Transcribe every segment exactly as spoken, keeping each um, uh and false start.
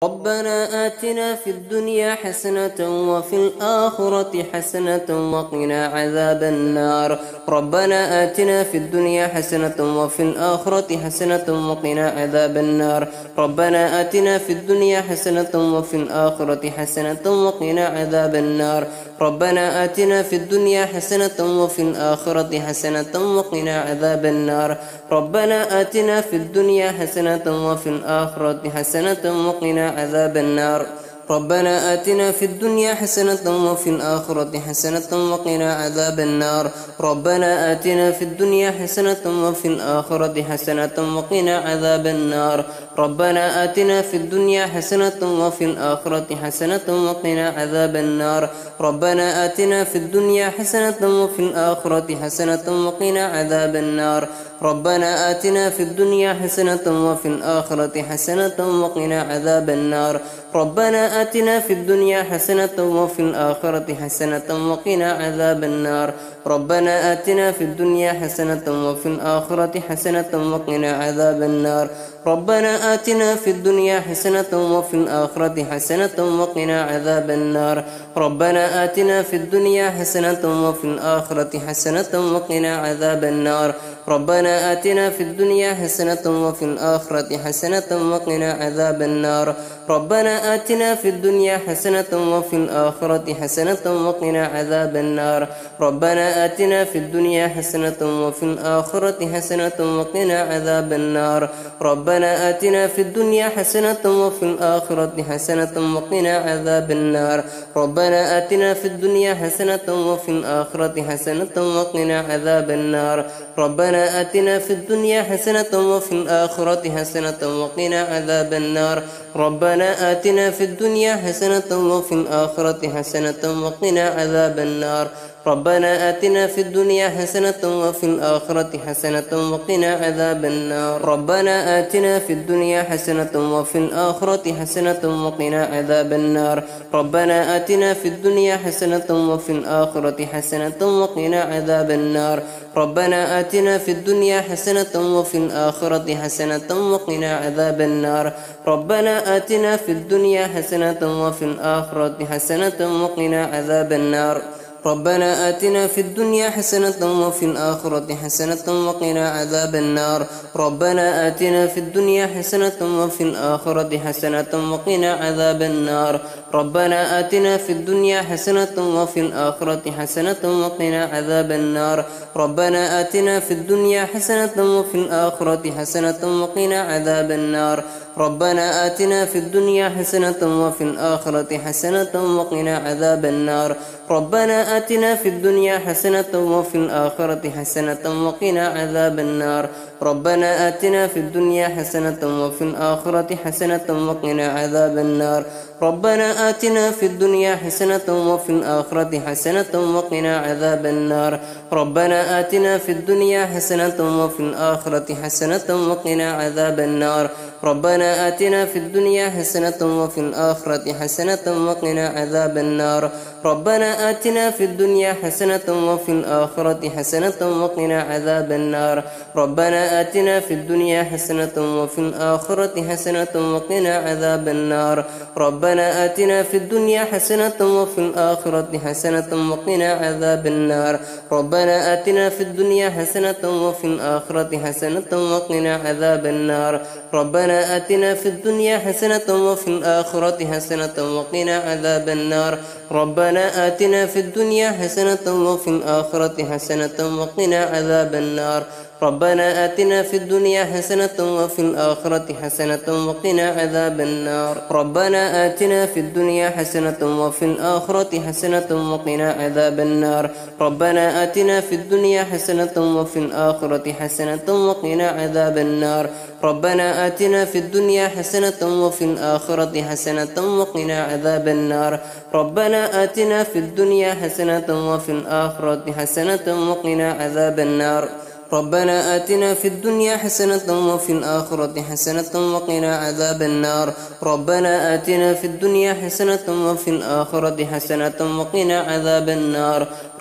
ربنا آتنا في الدنيا حسنة وفي الآخرة حسنة وقنا عذاب النار. ربنا آتنا في الدنيا حسنة وفي الآخرة حسنة وقنا عذاب النار. ربنا آتنا في الدنيا حسنة وفي الآخرة حسنة وقنا عذاب النار. ربنا آتنا في الدنيا حسنة وفي الآخرة حسنة وقنا عذاب النار. ربنا آتنا في الدنيا حسنة وفي الآخرة حسنة وقنا عذاب النار. ربنا آتنا في الدنيا حسنة وفي الآخرة حسنة وقنا عذاب النار. ربنا آتنا في الدنيا حسنة وفي الآخرة حسنة وقنا عذاب النار. ربنا آتنا في الدنيا حسنة وفي الآخرة حسنة وقنا عذاب النار. ربنا آتنا في الدنيا حسنة وفي الآخرة حسنة وقنا عذاب النار. ربنا آتنا في الدنيا حسنة وفي الآخرة حسنة وقنا عذاب النار. ربنا آتنا في الدنيا حسنة وفي الآخرة حسنة وقنا عذاب النار. ربنا آتنا في الدنيا حسنة وفي الآخرة حسنة وقنا عذاب النار. ربنا آتنا في الدنيا حسنة وفي الآخرة حسنة وقنا عذاب النار. ربنا آتنا في الدنيا حسنة وفي الآخرة حسنة وقنا عذاب النار. ربنا آتنا في الدنيا حسنة وفي الآخرة حسنة وقنا عذاب النار. ربنا آتنا في الدنيا حسنة وفي الآخرة حسنة وقنا عذاب النار. ربنا آتنا في الدنيا حسنة وفي الآخرة حسنة وقنا عذاب النار. ربنا آتنا في الدنيا حسنة وفي الآخرة حسنة وقنا عذاب النار. ربنا آتنا في الدنيا حسنة وفي الآخرة حسنة وقنا عذاب النار. ربنا آتنا في الدنيا حسنة وفي الآخرة حسنة وقنا عذاب النار. ربنا آتنا في الدنيا حسنة وفي الآخرة حسنة وقنا عذاب النار. ربنا آتنا في الدنيا حسنة وفي الآخرة حسنة وقنا عذاب النار. ربنا آتنا في الدنيا حسنة وفي الآخرة حسنة وقنا عذاب النار. ربنا آتنا في الدنيا حسنة وفي الآخرة حسنة وقنا عذاب النار. ربنا آتنا في الدنيا حسنة وفي الآخرة حسنة وقنا عذاب النار. ربنا آتنا في الدنيا حسنة وفي الآخرة حسنة وقنا عذاب النار. ربنا آتنا في الدنيا حسنة وفي الآخرة حسنة وقنا عذاب النار. ربنا آتنا في الدنيا حسنة وفي الآخرة حسنة وقنا عذاب النار. ربنا آتنا في الدنيا حسنة وفي الآخرة حسنة وقنا عذاب النار. ربنا آتنا في الدنيا حسنة وفي الآخرة حسنة وقنا عذاب النار. ربنا آتنا في الدنيا حسنة وفي الآخرة حسنة وقنا عذاب النار. ربنا آتنا في الدنيا حسنة وفي الآخرة حسنة وقنا عذاب النار. ربنا آتنا في الدنيا حسنة وفي الآخرة حسنة وقنا عذاب النار. ربنا آتنا في الدنيا حسنة وفي الآخرة حسنة وقنا عذاب النار. ربنا آتنا في الدنيا حسنة وفي الآخرة حسنة وقنا عذاب النار. ربنا آتنا في الدنيا حسنة وفي الآخرة حسنة وقنا عذاب النار. ربنا آتنا في الدنيا حسنة وفي الآخرة حسنة وقنا عذاب النار. ربنا آتنا في الدنيا حسنة وفي الآخرة حسنة وقنا عذاب النار. ربنا آتنا في الدنيا حسنة وفي الآخرة حسنة وقنا عذاب النار. ربنا آتنا في الدنيا حسنة وفي الآخرة حسنة وقنا عذاب النار. ربنا آتنا في الدنيا حسنة وفي الآخرة حسنة وقنا عذاب النار. ربنا آتنا في الدنيا حسنة وفي الآخرة حسنة وقنا عذاب النار. ربنا آتنا في الدنيا حسنة وفي الآخرة حسنة وقنا عذاب النار. ربنا آتنا في الدنيا حسنة وفي الآخرة حسنة وقنا عذاب النار. ربنا آتنا في الدنيا حسنة وفي الآخرة حسنة وقنا عذاب النار. ربنا آتنا في الدنيا حسنة وفي الآخرة حسنة وقنا عذاب النار. ربنا آتنا في الدنيا حسنة وفي الآخرة حسنة وقنا عذاب النار. ربنا آتنا في الدنيا حسنة وفي الآخرة حسنة وقنا عذاب النار. ربنا آتنا في الدنيا حسنة وفي الآخرة حسنة وقنا عذاب النار.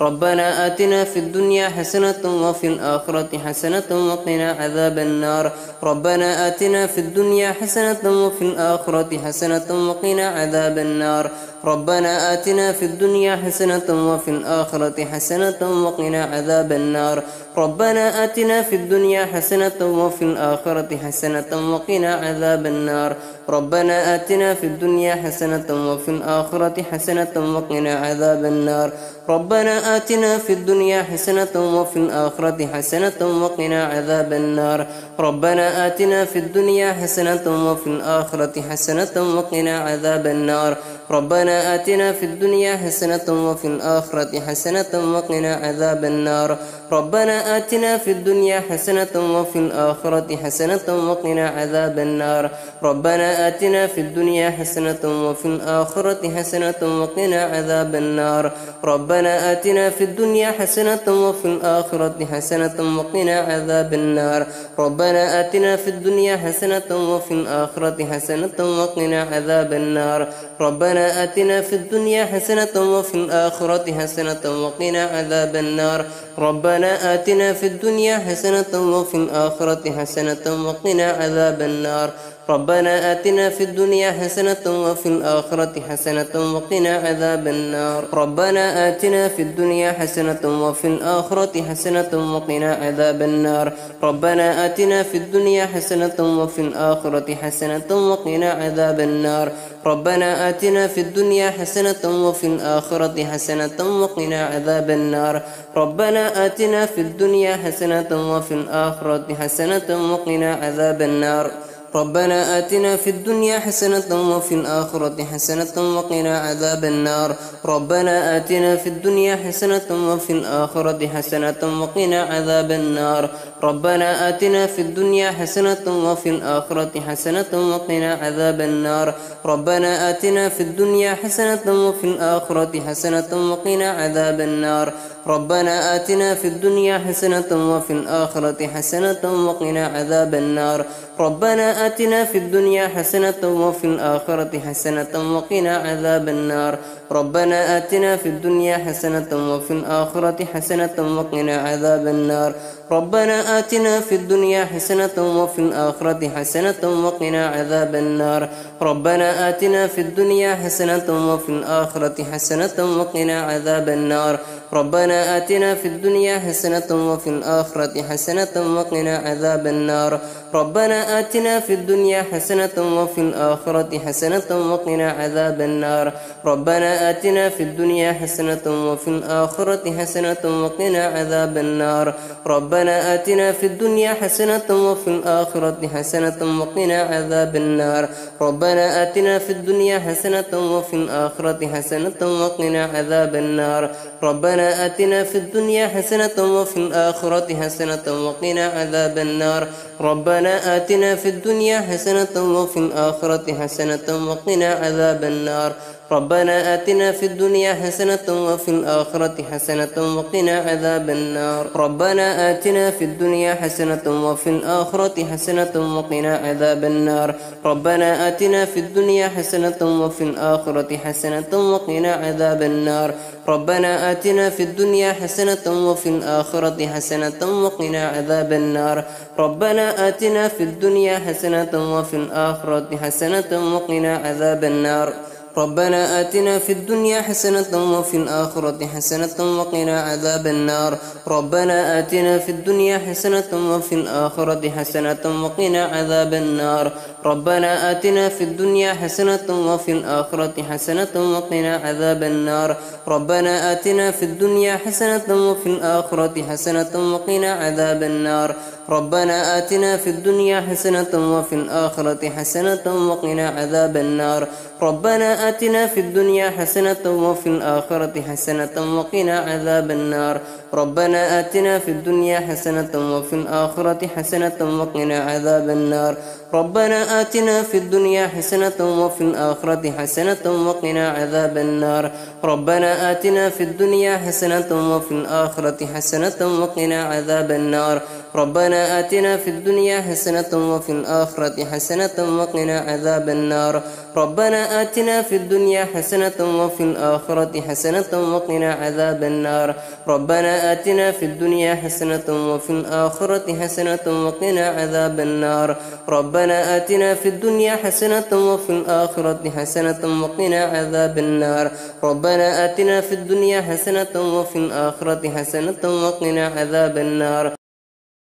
ربنا آتنا في الدنيا حسنة وفي الآخرة حسنة وقنا عذاب النار ربنا آتنا في الدنيا حسنة وفي الآخرة حسنة وقنا عذاب النار ربنا آتنا في الدنيا حسنة وفي الآخرة حسنة وقنا عذاب النار ربنا آتنا في الدنيا حسنة وفي الآخرة حسنة وقنا عذاب النار ربنا آتنا في الدنيا حسنة وفي الآخرة حسنة وقنا عذاب النار ربنا آتنا في الدنيا حسنة وفي الآخرة حسنة وقنا عذاب النار ربنا آتنا في الدنيا حسنة وفي الآخرة حسنة وقنا عذاب النار ربنا آتنا في الدنيا حسنة وفي الآخرة حسنة وقنا عذاب النار ربنا آتنا في الدنيا حسنة وفي الآخرة حسنة وقنا عذاب النار ربنا آتنا في الدنيا حسنة وفي الآخرة حسنة وقنا عذاب النار ربنا آتنا في الدنيا حسنة وفي الآخرة حسنة وقنا عذاب النار ربنا آتنا في الدنيا حسنة وفي الآخرة حسنة وقنا عذاب النار ربنا آتنا في الدنيا حسنة وفي الآخرة حسنة وقنا عذاب النار ربنا آتنا في الدنيا حسنة وفي الآخرة حسنة وقنا عذاب النار ربنا آتنا في الدنيا حسنة وفي الآخرة حسنة وقنا عذاب النار ربنا آتنا في الدنيا حسنة وفي الآخرة حسنة وقنا عذاب النار ربنا آتنا في الدنيا حسنة وفي الآخرة حسنة وقنا عذاب النار ربنا آتنا في الدنيا حسنة وفي الآخرة حسنة وقنا عذاب النار ربنا آتنا في الدنيا حسنة وفي الآخرة حسنة وقنا عذاب النار ربنا آتنا في الدنيا حسنة وفي الآخرة حسنة وقنا عذاب النار ربنا آتنا في الدنيا حسنة وفي الآخرة حسنة وقنا عذاب النار ربنا آتنا في الدنيا حسنة وفي الآخرة حسنة وقنا عذاب النار ربنا آتنا في الدنيا حسنة وفي الآخرة حسنة وقنا عذاب النار ربنا آتنا في الدنيا حسنة وفي الآخرة حسنة وقنا عذاب النار ربنا آتنا في الدنيا حسنة وفي الآخرة حسنة وقنا عذاب النار ربنا آتنا في الدنيا حسنة وفي الآخرة حسنة وقنا عذاب النار ربنا آتنا في الدنيا حسنة وفي الآخرة حسنة وقنا عذاب النار ربنا آتنا في الدنيا حسنة وفي الآخرة حسنة وقنا عذاب النار ربنا آتنا في الدنيا حسنة وفي الآخرة حسنة وقنا عذاب النار ربنا آتنا في الدنيا حسنة وفي الآخرة حسنة وقنا عذاب النار ربنا آتنا في الدنيا حسنة وفي الآخرة حسنة وقنا عذاب النار ربنا آتنا في الدنيا حسنة وفي الآخرة حسنة وقنا عذاب النار ربنا آتنا في الدنيا حسنة وفي الآخرة حسنة وقنا عذاب النار ربنا آتنا في الدنيا حسنة وفي الآخرة حسنة وقنا عذاب النار ربنا آتنا في الدنيا حسنة وفي الآخرة حسنة وقنا عذاب النار ربنا آتنا في الدنيا حسنة وفي الآخرة حسنة وقنا عذاب النار ربنا آتنا في الدنيا حسنة وفي الآخرة حسنة وقنا عذاب النار ربنا آتنا في الدنيا حسنة وفي الآخرة حسنة وقنا عذاب النار ربنا آتنا في الدنيا حسنة وفي الآخرة حسنة وقنا عذاب النار ربنا آتنا في الدنيا حسنة وفي الآخرة حسنة وقنا عذاب النار ربنا آتنا في الدنيا حسنة وفي الآخرة حسنة وقنا عذاب النار ربنا آتنا في الدنيا حسنة وفي الآخرة حسنة وقنا عذاب النار ربنا آتنا في الدنيا حسنة وفي الآخرة حسنة وقنا عذاب النار ربنا آتنا في الدنيا حسنة وفي الآخرة حسنة وقنا عذاب النار ربنا آتنا في الدنيا حسنة وفي الآخرة حسنة وقنا عذاب النار ربنا آتنا في الدنيا حسنة وفي الآخرة حسنة وقنا عذاب النار ربنا آتنا في الدنيا حسنة وفي الآخرة حسنة وقنا عذاب النار ربنا آتنا في الدنيا حسنة وفي الآخرة حسنة وقنا عذاب النار ربنا آتنا في الدنيا حسنة وفي الآخرة حسنة وقنا عذاب النار ربنا آتنا في الدنيا حسنة وفي الآخرة حسنة وقنا عذاب النار ربنا آتنا في الدنيا حسنة وفي الآخرة حسنة وقنا عذاب النار ربنا آتنا في الدنيا حسنة وفي الآخرة حسنة وقنا عذاب النار ربنا آتنا في الدنيا حسنة وفي الآخرة حسنة وقنا عذاب النار ربنا آتنا في الدنيا حسنة وفي الآخرة حسنة وقنا عذاب النار